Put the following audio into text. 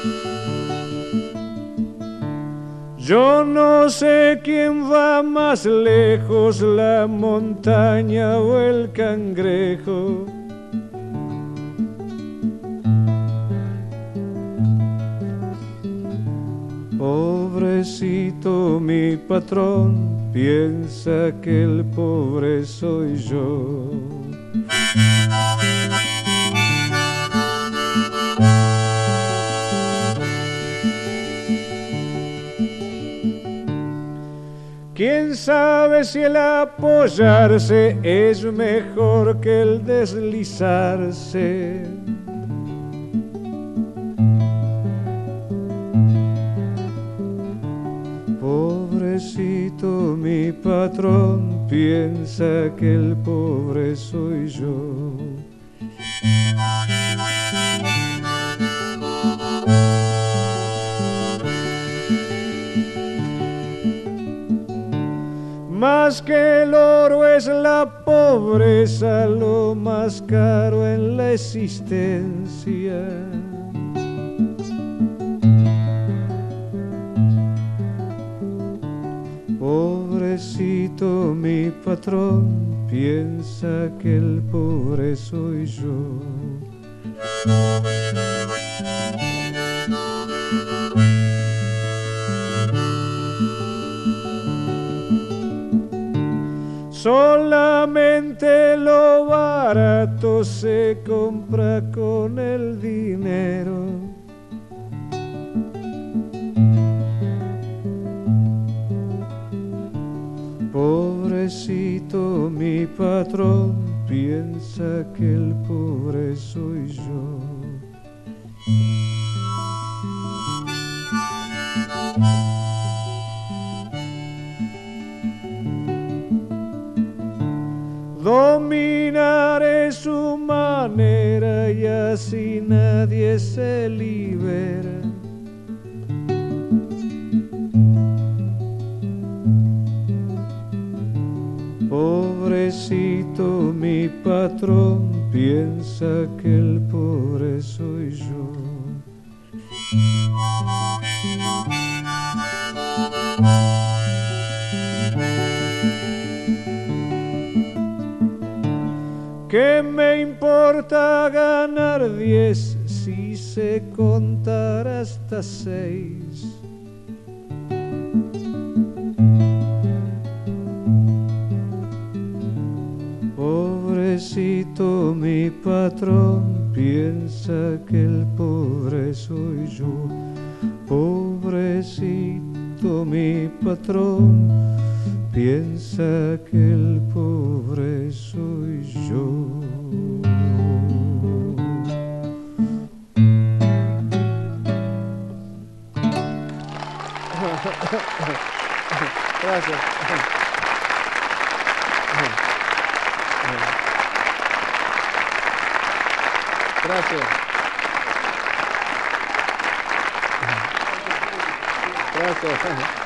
Yo no sé quién va más lejos, la montaña o el cangrejo. Pobrecito mi patrón, piensa que el pobre soy yo. ¿Quién sabe si el apoyarse es mejor que el deslizarse? Pobrecito mi patrón, piensa que el pobre soy yo. Más que el oro es la pobreza, lo más caro en la existencia. Pobrecito mi patrón, piensa que el pobre soy yo. Solamente lo barato se compra con el dinero. Pobrecito mi patrón, piensa que el pobre soy yo. Dominaré su manera y así nadie se libera. Pobrecito mi patrón, piensa que el pobre soy yo. ¿Qué me importa ganar 10 si sé contar hasta 6? Pobrecito mi patrón, piensa que el pobre soy yo. Pobrecito mi patrón, piensa que el pobre soy yo. Gracias. Gracias. Gracias.